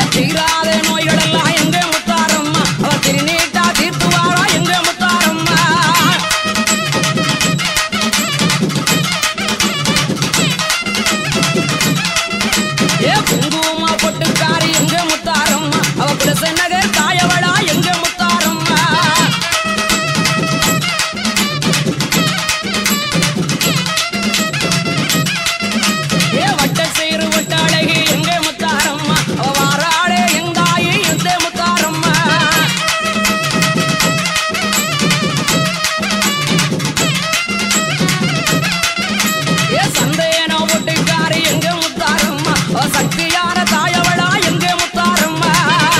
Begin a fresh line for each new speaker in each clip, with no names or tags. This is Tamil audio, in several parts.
தீராத நோய்கள் எல்லாம் எங்க முத்தாரம்மா அவ திருநீட்டா தீர்த்து வாரா எங்க முத்தாரம்மா ஏ குங்கும பொட்டுக்காரி எங்க முத்தாரம்மா அவ குலசை நகர் தாயவளா எங்க முத்தாரம்மா ஏ வட்ட சேரு வட்ட அழகி எங்க முத்தாரம்மா அவ வாராளே எங்காயி எந்த முத்தாரம்மா ஏ சந்தேன பொட்டுக்காரி எங்க முத்தாரம்மா அவ சக்தியான தாயவளா எங்க முத்தாரம்மா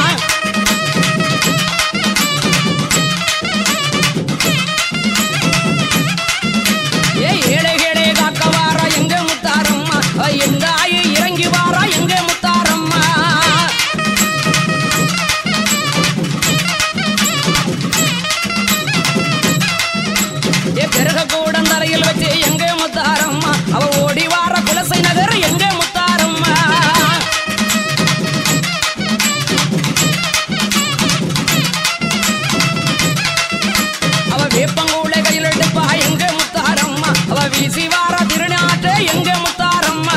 ஏ ஏழைகளே காக்க வாரா எங்க முத்தாரம்மா அவ எங்காயி இறங்கி வாரா எங்க முத்தாரம்மா ஏ பெருக கூடம் தரையில் வச்சு எங்க முத்தாரம்மா அவ ஓடி வார குலசை நகர் எங்க முத்தாரம்மா அவ வேப்பங்கூளை கையில் எடுப்பா எங்க முத்தாரம்மா அவ வீசி வார திருநாட்டு எங்க முத்தாரம்மா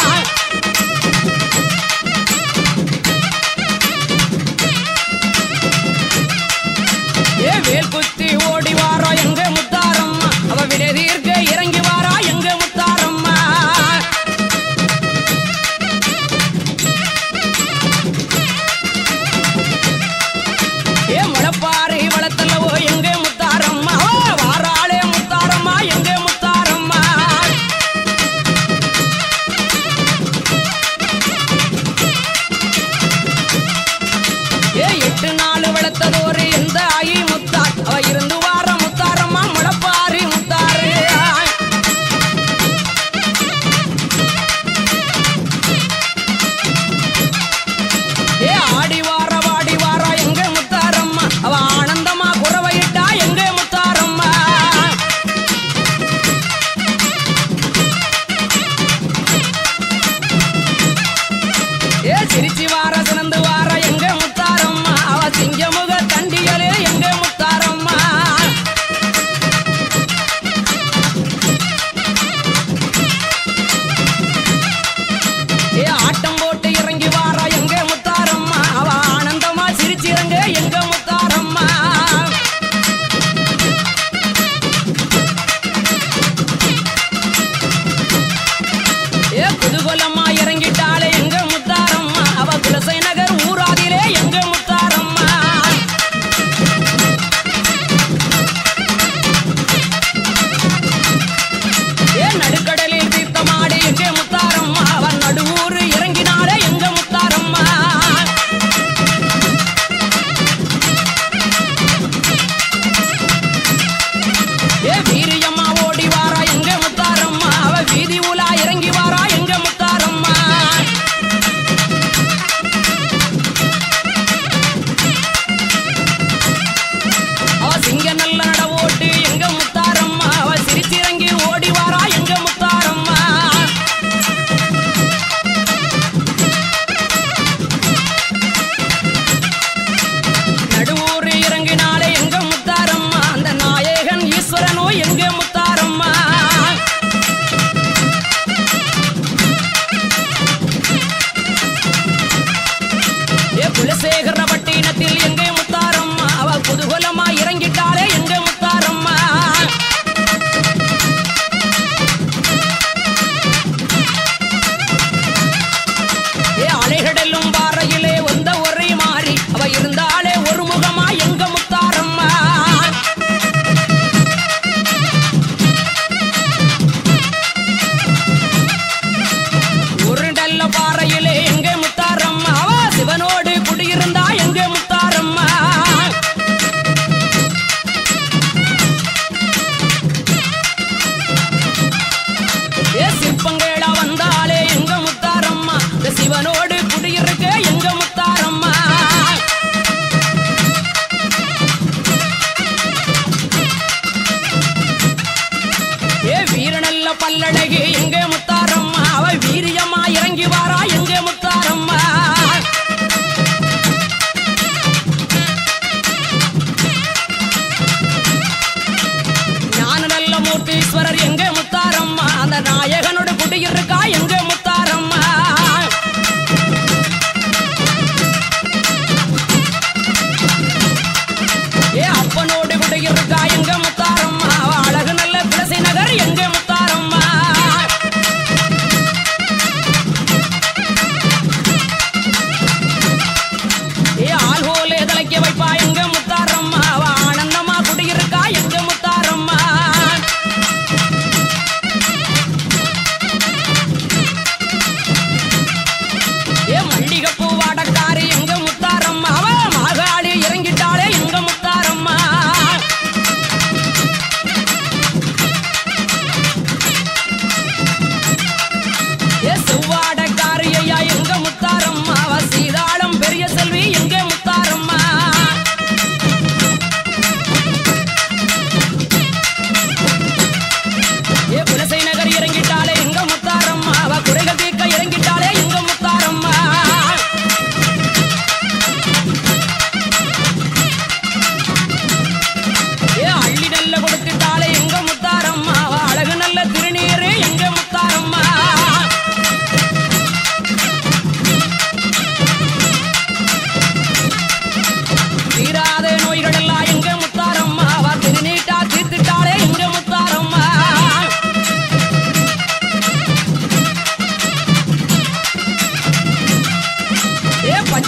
ஏ வேல் குத்தி ஓடி வாரா எங்க முத்தாரம்மா அவ விடதீர்க்க இறங்கி வாரா எங்க முத்தாரம்மா ஏ முளப்பாறை வளத்தல்லவோ எங்க முத்தாரம்மா வாராளே முத்தாரம்மா எங்க முத்தாரம்மா ஏ 8 நாள் வளர்த்ததோரு எந்த ஆயி முத்தார் அவ இருந்து வார முத்தாரம்மா முளப்பாரி முத்தாரு ஏ ஆடி வார எங்க முத்தாரம்மா அவ ஆனந்தமா குறவையிட்டா எங்க முத்தாரம்மா ஏ சிரிச்சி வார சிறந்து வார எங்க முத்தாரம்மா அவ சிங்கமுக தண்டிகளே எங்க முத்தாரம்மா ஏ ஆட்டம் போட்டு இறங்கி வாரா எங்க முத்தாரம்மா அவ ஆனந்தமா சிரிச்சிறங்க எங்க முத்தாரம்மா ஏ குதூகலமா இறங்கிட்டாளே எங்க முத்தாரம்மா அவ குலசை நகர் ஊராதிலே எங்க முத்தாரம்மா ஏ நடுக்கடலில் தீர்த்தமாடு எங்க முத்தாரம்மா அவ நடுவூர் இறங்கினாளே எங்க முத்தாரம்மா ஏ வீரியம்மா ஓடி வாரா எங்க முத்தாரம்மா அவ வீதி உலா இறங்கி வாரா எங்க முத்தாரம்மா அவ சிங்க நல்ல நட ஓட்டு எங்க முத்தாரம்மா அவ சிரிச்சிறங்கி ஓடி வாரா எங்க முத்தாரம்மா நடுவூர் இறங்கினாலே எங்க முத்தாரம்மா அந்த நாயகன் ஈஸ்வரனோ எங்க முத்தாரம்மா ஏ குலசேகர பட்டினத்தில் எங்க முத்தாரம்மா அவ குதூகலமா இறங்கிட்டாளே எங்க முத்தாரம்மா ஏ அலைகடலும் பாறையிலே வந்த ஒரே மாறி அவ இருந்தாலே ஒரு முகமா எங்க முத்தாரம்மா ஒரு நல்ல பாறையிலே எங்க முத்தாரம்மா அவ சிவனோடு குடியிருந்தா எங்க முத்தாரம்மா ஏ சிற்பங்களா வந்தாலே எங்க முத்தாரம்மா இந்த சிவனோடு குடியிருக்க எங்க முத்தாரம்மா ஏ வீரநல்ல பல்லழகி எங்க முத்தாரம்மா அவ வீரியமா இறங்கி வாரா எங்க முத்தாரம்மா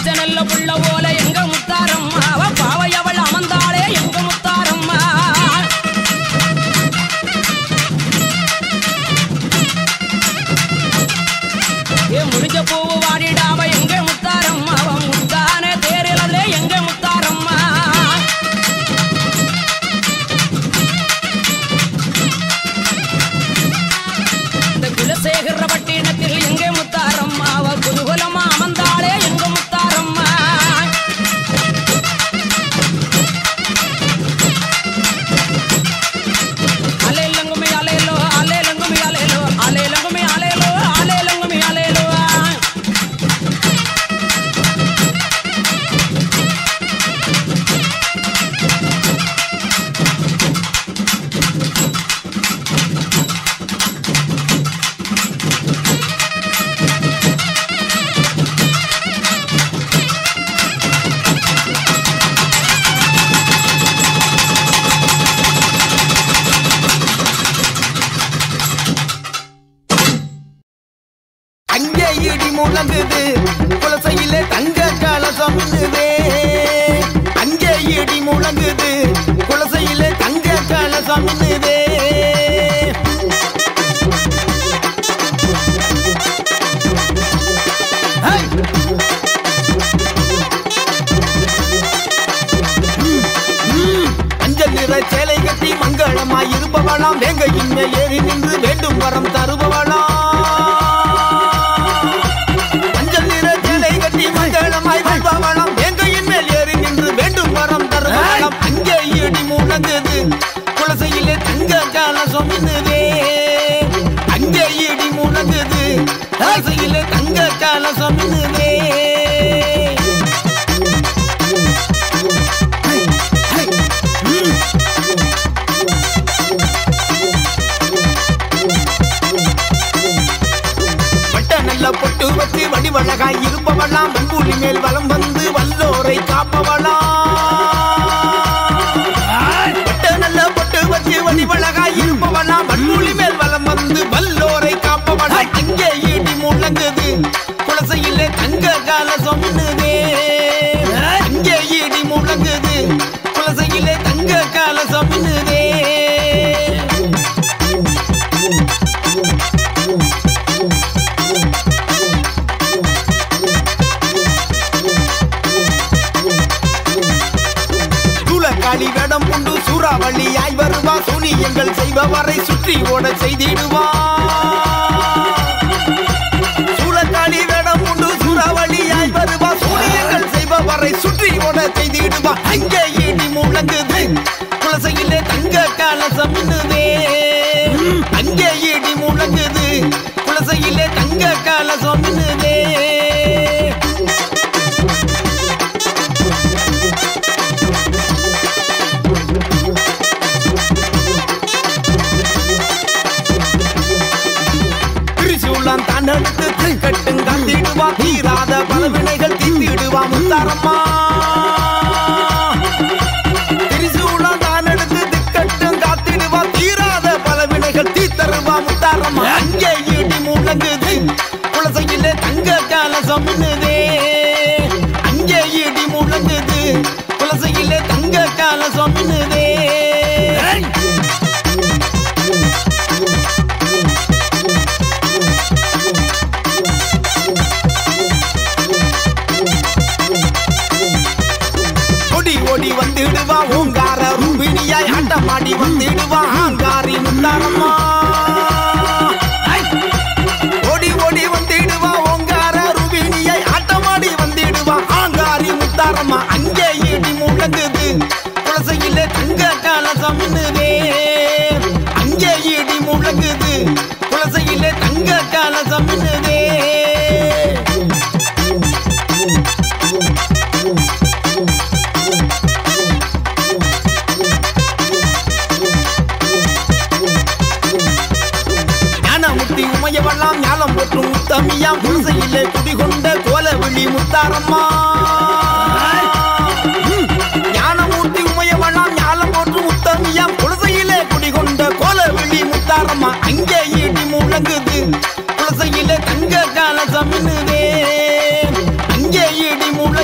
பச்சை நல்ல புள்ள போல எங்க முத்தாரம்மா அவ பாவை அவள் அமர்ந்தாளே எங்க முத்தாரம்மா முடிஞ்ச பூவு வாடிடாவ எங்க முத்தாரம்மா அவ முத்தான தேரிலே எங்க முத்தாரம்மா இந்த குலசேகர பட்டினத்தில் எங்க முத்தாரம்மா அவ குதூகலமா அமர்ந்தாளே எங்க முத்தாரம்மா அலைலங்குமி அலைலோ அலைலங்குமி அலைலோ அலைலங்குமி அலைலோ அலைலங்குமி அலைலோ
முழங்குது குலசையிலே தங்க கலசம் மின்னுதே அங்கே இடி முழங்குது குலசையிலே தங்க கலசம் மின்னுதே அஞ்சல் நிற சேலை கட்டி மங்களமாய் இருப்பவளாம் வேங்கையின் மேல் ஏறி நின்று வேண்டும் வரம் தருபவளாம் மங்களமாய் வாழ்பவளாம் வேங்கையின் மேல் ஏறி நின்று வேண்டும் வரம் தருபவளாம் அங்கே இடி முழங்குது குலசையிலே தங்க கலசம் மின்னுதே அங்கே இடி முழங்குது குலசையிலே தங்க கலசம் மின்னுதே பொட்டு வச்சு வடிவழகாய் இருப்பவளாம் மண்புலி மேல் வலம் வந்து வல்லோரை காப்பவளாம் நல்ல பொட்டு வச்சு வடிவழகாய் இருப்பவளாம் மண்புலி மேல் வலம் வந்து வல்லோரை காப்பவளாம் அங்கே இடி முழங்குது குலசையிலே தங்க கலசம் மின்னுதே அங்கே இடி முழங்குது குலசையிலே தங்க கலசம் மின்னுதே வேடம் கொண்டு சூறாவளியாய் வருவா சூனியங்கள் செய்பவரை சுற்றி ஓட செய்திடுவா சூழக்காளி வேடம் கொண்டு சூறாவளியாய் வருவா சூனியங்கள் செய்பவரை சுற்றி ஓட செய்திடுவா அங்கே இடி முழங்குது குலசையிலே தங்க கலசம் மின்னுதே அங்கே இடி முழங்குது குலசையிலே தங்க கலசம் மின்னுதே தன்னெடுத்து கட்டும் காத்திடுவா தீராத பலவினைகள் தீர்த்திடுவா முத்தாரம்மா திரிசூலம் தன்னெடுத்து திக்கட்டும் காத்திடுவா தீராத பலவினைகள் தீர்த்தருவா முத்தாரம்மா அங்கே இடி முழங்குது குலசையிலே தங்க கலசம் மின்னுதே அங்கே இடி முழங்குது குலசையிலே தங்க கலசம் மின்னுதே ஓடி வந்திடுவா ஓங்கார ரூபிணியாய் ஆட்டமாடி வந்திடுவா ஆங்காரி முத்தாரம்மா ஓடி ஓடி வந்திடுவா ஓங்கார ரூபிணியாய் ஆட்டமாடி வந்திடுவா ஆங்காரி முத்தாரம்மா அங்கே இடி முழங்குது குலசையிலே தங்க கலசம் மின்னுதே அங்கே இடி முழங்குது குலசையிலே தங்க கலசம் மின்னுதே உமையவெல்லாம் ஞானம் போற்றும் முத்தமியாம் குலசையிலே குடிகொண்ட கோலவிழி முத்தாரம்மா ஞானமூர்த்தி உமையவெல்லாம் ஞானம் போற்றும் முத்தமியாம் குலசையிலே குடிகொண்ட கோலவிழி முத்தாரம்மா அங்கே இடி முழங்குது குலசையிலே தங்க கலசம் மின்னுதே அங்கே இடி முழங்குது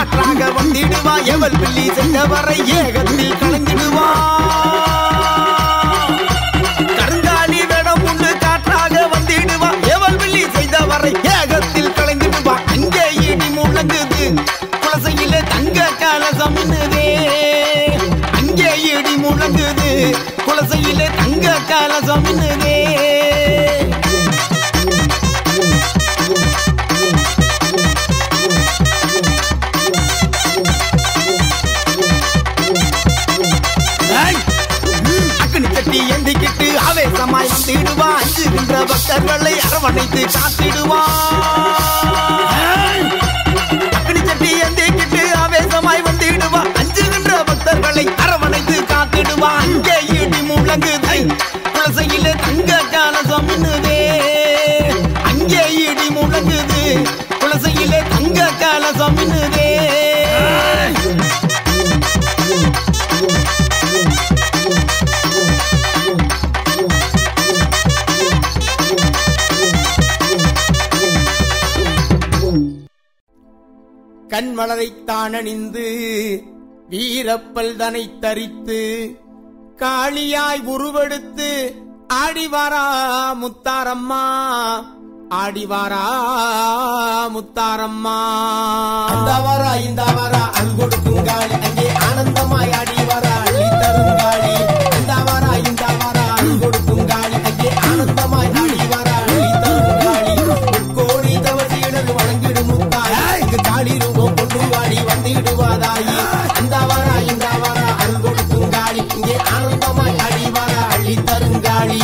காற்றாக வந்திடுவா எவள் பிள்ளி சென்றவரை ஏகத்தில் கலங்கிடுவா கருங்காலி வேடம் உண்டு காற்றாக வந்திடுவா எவள் பிள்ளி செய்தவரை ஏகத்தில் கலங்கிடுவா அங்கே இடி முழங்குது குலசையிலே தங்க கலசம் மின்னுதே அங்கே இடி முழங்குது குலசையிலே தங்க கலசம் மின்னுதே எந்திக்கிட்டு ஆவேசமாய் வந்திடுவா அஞ்சுகின்ற பக்தர்களை அரவணைத்து காத்திடுவா அக்னி சட்டி எந்திக்கிட்டு ஆவேசமாய் வந்திடுவா அஞ்சுகின்ற பக்தர்களை அரவணைத்து காத்திடுவா அங்கே இடி முழங்குது குலசையிலே தங்க கலசம் மின்னுதே அங்கே இடி முழங்குது குலசையிலே தங்க கலசம் மின்னுதே கண்மலரைத்தான் அணிந்து வீரப்பல் தனை தரித்து காளியாய் உருவெடுத்து ஆடிவாரா முத்தாரம்மா ஆடிவாரா முத்தாரம்மா அந்தவாரா இந்தவாரா அல்கொடுக்கும் காளி அங்கே ஆனந்தமாய் ஆடிவாரா அள்ளி தரும் காளி அந்தவாரா இந்தவாரா அல்கொடுக்கும் காளி அங்கே ஆனந்தமாய் ஆடிவாரா அள்ளி தரும் காளி கோடி தவசீடல் வணங்கிடும் முத்தாய் காளி ரூபம் கொண்டு வாடி வந்திடுவாதாயி அந்தவாரா இந்தவாரா அல்கொடுக்கும் காளி இங்கே ஆனந்தமாய் ஆடிவாரா அள்ளி தரும் காளி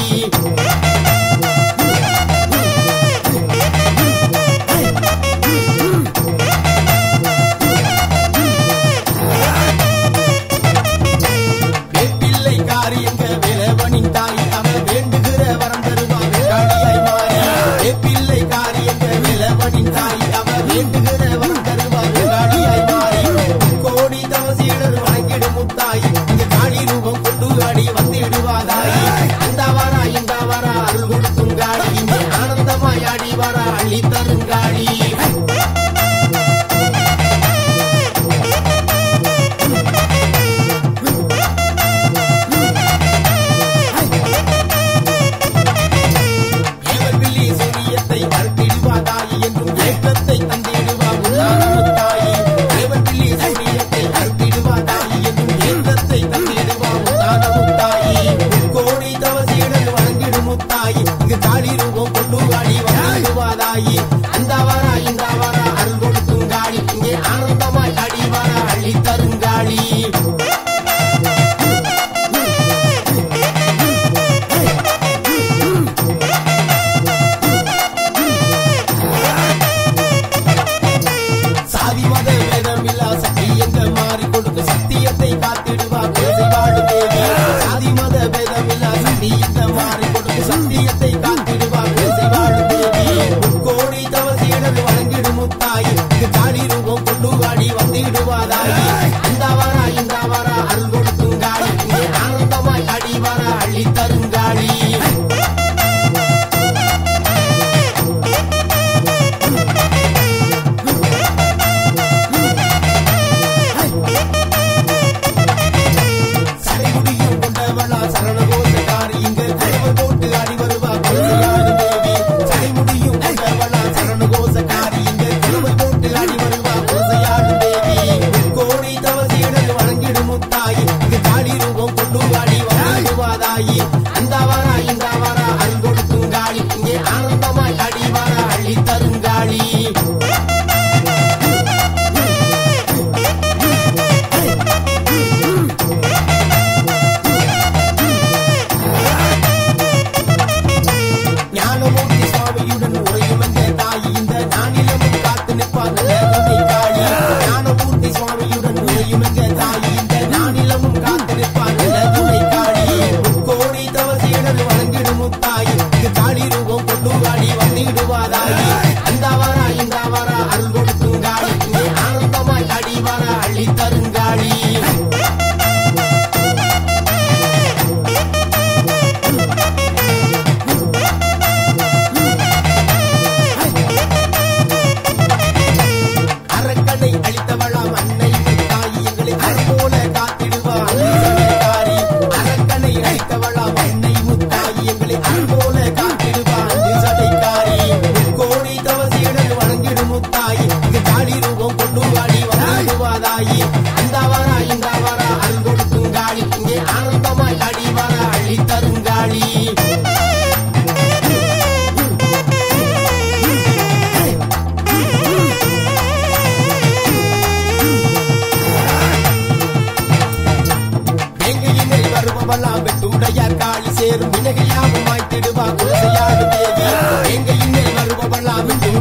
அழித்தவளாம்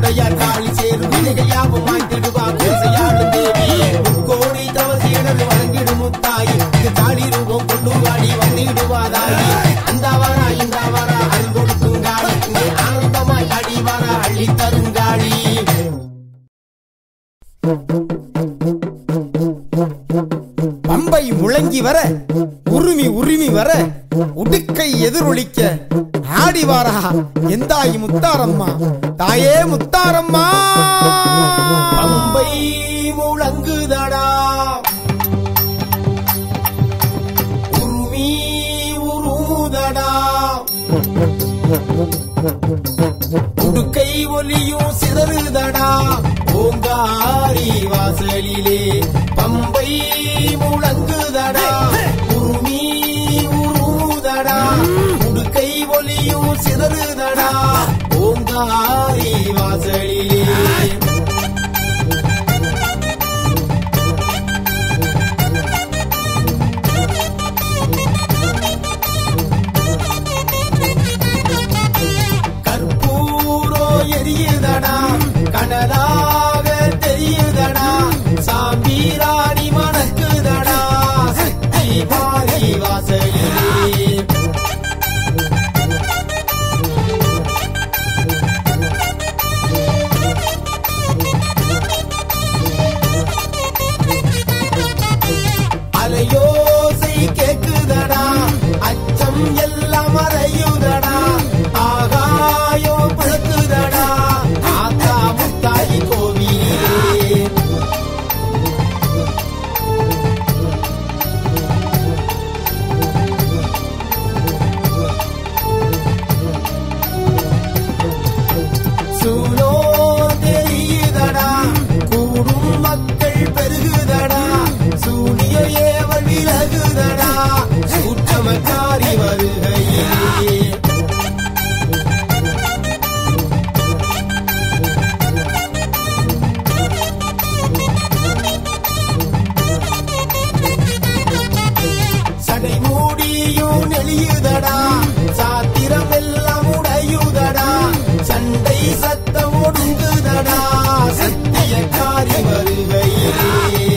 பிள்ளையார் காளி சேரும் வினைகள் யாவும் மாய்த்திடுவா கோசையாளும் தேவி கோடி தவசீடர் வழங்கிடும் முத்தாயி இது காளி ரூபம் கொண்டு வாடி வந்திடுவாதாயி அந்தாவாரா இந்தாவாரா அருள் கொடுக்கும் காளி இங்கே ஆனந்தமாய் அடிவாரா அள்ளி தரும் காளி. பம்பை முழங்கி வர உருமி உருமி வர உடுக்கை எதிரொலிக்க ஆடிவாரா எந்தாயி முத்தாரம்மா தாயே முத்தாரம்மா. பம்பை முழங்குதடா உருமி உருமுதடா உடுக்கை ஒலியும் சிதறுதடா ஓங்காரி வாசலிலே பம்பை முழங்குதடா உருமி உருமுதடா உடுக்கை ஒலியும் சிதறுதடா ஓங்காரி வாசலிலே. எரியுதடா கனலாக தெரியுதடா சாம்பீராணி மணக்குதடா சக்தி மாறி வாசலிலே. அலையோசை கேக்குதடா அச்சம் எல்லாம் மறையுதடா ஆகாயோ பழக்குதடா ஆத்தா முத்தாயி கோவிலே. சூலோ தெரியுதடா கூடும் மக்கள் பெருகுதடா சூனிய ஏவல் விலகுதடா சூட்சமக்காரி வருகையிலே. சடை மூடியும் நெளியுதடா சாத்திரம் எல்லாம் உடையுதடா சண்டை சத்தம் ஒடுங்குதடா சத்தியக்காரி வருகையிலே.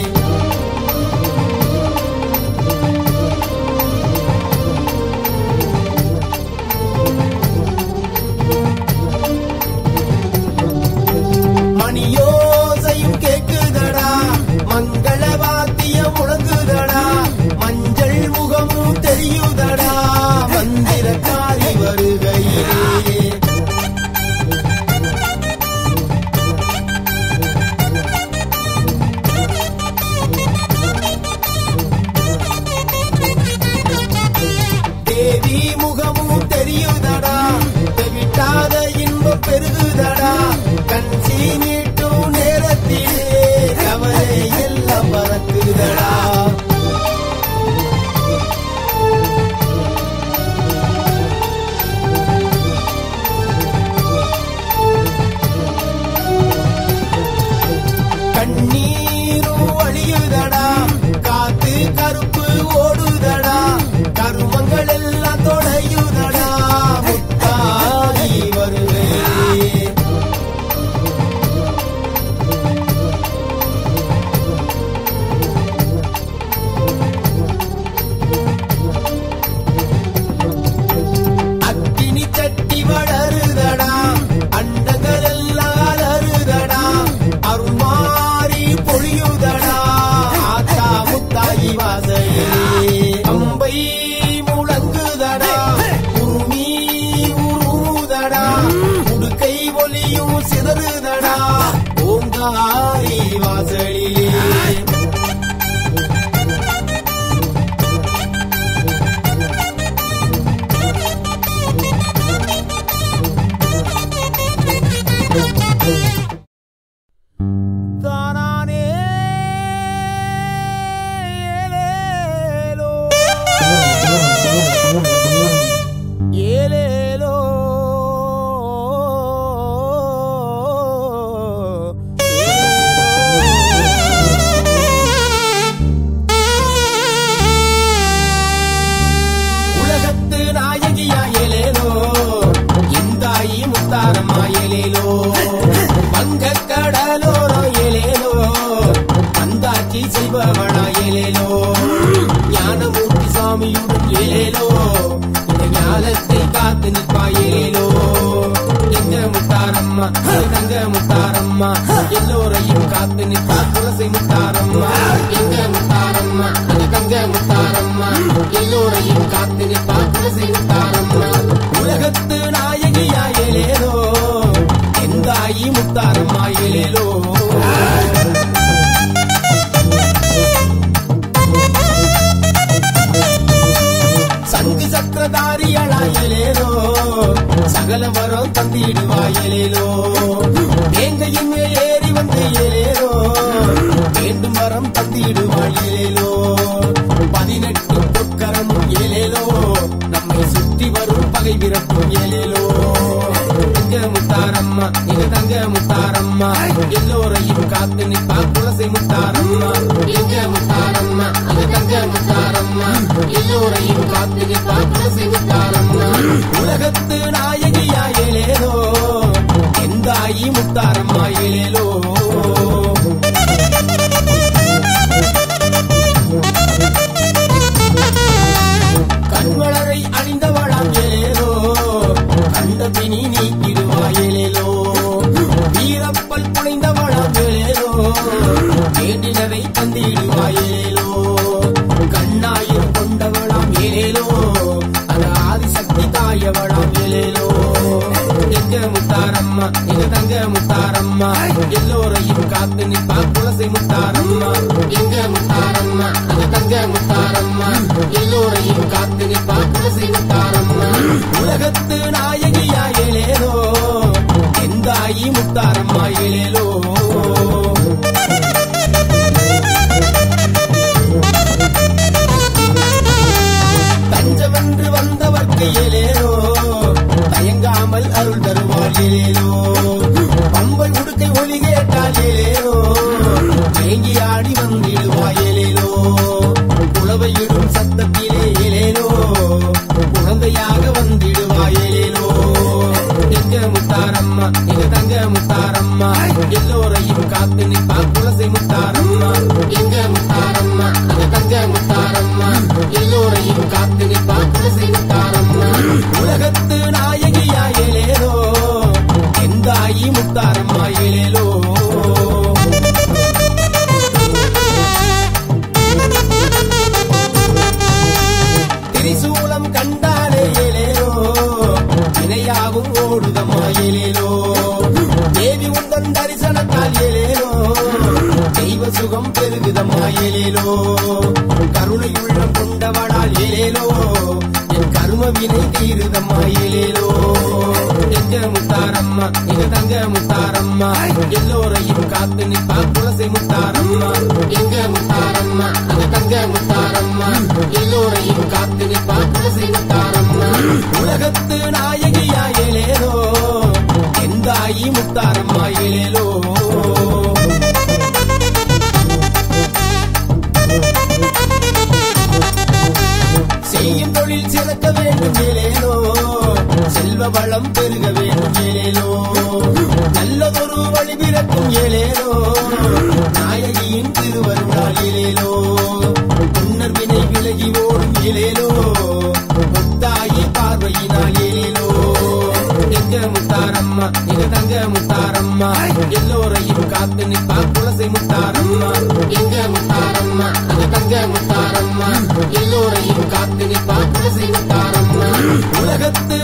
மணியோசையும் கேக்குதடா மங்கள வாத்தியம் முழங்குதடா மஞ்சள் முகமும் தெரியுதடா மந்திரக்காரி வருகையிலே. தேவி முகமும் தெரியுதடா தெவிட்டாத இன்பம் பெருகுதடா கண் சீனிட்டும் நேரத்திலே கவலை எல்லாம் பறக்குதடா. கண்ணீரும் வழியுதடா காத்து கருப்பு ஓடுதடா கருமங்கள் எல்லாம் தொடையுதடா முத்தாயி வருகையிலே. அக்கினி சட்டி வளருதடா அண்டங்கள் எல்லாம் அலறுதடா அருள்மாறி பொழியுதடா ஆத்தா முத்தாயி வாசலிலே. அம்பை முழங்குதடா உருமி உருமுதடா உடுக்கை ஒலியும் சிதறுதடா ஓங்காரி வாசலிலே. தானானே ஏலேலோ ஏலேலோ ஏலேலோ வங்க கடலோரோ ஏலேலோ வந்தாட்சி செய்பவளா ஏலேலோ ஞானமூர்த்தி சாமியுடன் ஏலேலோ இந்த ஞானத்தை காத்து நிற்பா ஏலேலோ எங்க முத்தாரம்மா தங்க முத்தாரம்மா எல்லோரையும் காத்து நிற்பா குலசை முத்தாரம்மா எங்க முத்தாரம்மா தங்க முத்தாரம்மா எல்லோரையும் காத்து நிற்பா குலசை முத்தாரம்மா உலகத்து நாயகியா ஏலேலோ எந்தாயி முத்தாரம்மா ஏலேலோ சங்கு சக்கரதாரியளா ஏலேலோ சகல வரம் தந்திடுவா ஏலேலோ வேங்கையின் மேல் ஏறி வந்து ஏலேலோ வேண்டும் வரம் தந்திடுவா ஏலேலோ 18 பொற்கரமும் ஏலேலோ நம்மை சுற்றி வரும் பகை விரட்டும் ஏலேலோ தங்க முத்தாரம்மா எங்க தங்க முத்தாரம்மா எல்லோரையும் காத்து நிற்பா குலசை முத்தாரம்மா எங்க முத்தாரம்மா எங்க தங்க முத்தாரம்மா எல்லோரையும் காத்து நிற்பா குலசை முத்தாரம்மா உலகத்து நாயகியா ஏலேலோ எந்தாயி முத்தாரம்மா ஏலேலோ கண்வளரை அணிந்தவளாம் ஏலேலோ கண்ட பிணி நீக்கிடுவா ஏலேலோ வீரப்பல் புனைந்தவளாம் ஏலேலோ வேண்டினரை தந்திடுவா ஏலேலோ கண்ணாயிரம் கொண்டவளாம் ஏலேலோ அந்த ஆதிசக்தி தாயவளாம் ஏலேலோ எங்க முத்தாரம்மா எங்க தங்க முத்தாரம்மா எல்லோரையும் காத்து நிற்பா குலசை முத்தாரம்மா எங்க முத்தாரம்மா எங்க தங்க முத்தாரம்மா எல்லோரையும் காத்து நிற்பா குலசை முத்தாரம்மா உலகத்து நாயகியா ஏலேலோ எந்தாயி முத்தாரம்மா ஏலேலோ தஞ்சமென்று வந்தவர்க்கு ஏலேலோ தயங்காமல் அருள் தருவாள் ஏலேலோ பம்பை உடுக்கை ஒளி கேட்டால் ஏலேலோ ஏங்கி ஆடி வந்திடுவா ஏலேலோ குளவையிடும் சத்தத்திலே ஏலேலோ குழந்தையாக வந்திடுவா ஏலேலோ எங்க முத்தாரம்மா எங்க தங்க முத்தாரம்மா எல்லோரையும் காத்து நிற்பா குலசை முத்தாரம்மா எங்க முத்தாரம்மா எங்க தங்க முத்தாரம்மா எல்லோரையும் காத்து நிற்பா குலசை முத்தாரம்மா உலகத்து நாயகியா ஏலேலோ எந்தாயி முத்தாரம்மா ஏலேலோ திரிசூலம் கண்டாலே ஏலேலோ இணையாவும் ஓடுதம்மா ஏலேலோ தேவி உந்தன் தரிசனத்தால் ஏலேலோ தெய்வ சுகம் பெருகுதம்மா ஏலேலோ கருணையுள்ள கொண்டவளால் ஏலேலோ என் கரும வினை தீருதம்மா ஏலேலோ எங்க முத்தாரம்மா எங்க தங்க முத்தாரம்மா எல்லோரையும் காத்து நிற்பா குலசை முத்தாரம்மா எங்க முத்தாரம்மா எங்க தங்க முத்தாரம்மா எல்லோரையும் காத்து நிற்பா குலசை முத்தாரம்மா உலகத்து நாயகியா ஏலேலோ எந்தாயி முத்தாரம்மா ஏலேலோ செய்யும் தொழில் சிறக்க வேண்டும் ஏலேலோ செல்வ வளம் பெருக வேண்டும் ஏலேலோ நல்லதொரு வழி பிறக்கும் ஏலேலோ நாயகியின் திருவருளால் ஏலேலோ முன்னர் வினை விலகி ஓடும் ஏலேலோ முத்தாயி பார்வையினால் ஏலேலோ எங்க முத்தாரம்மா எங்க தங்க முத்தாரம்மா எல்லோரையும் காத்து நிற்பா குலசை முத்தாரம்மா எங்க முத்தாரம்மா எங்க தங்க முத்தாரம்மா எல்லோரையும் காத்து நிற்பா குலசை முத்தாரம்மா உலகத்து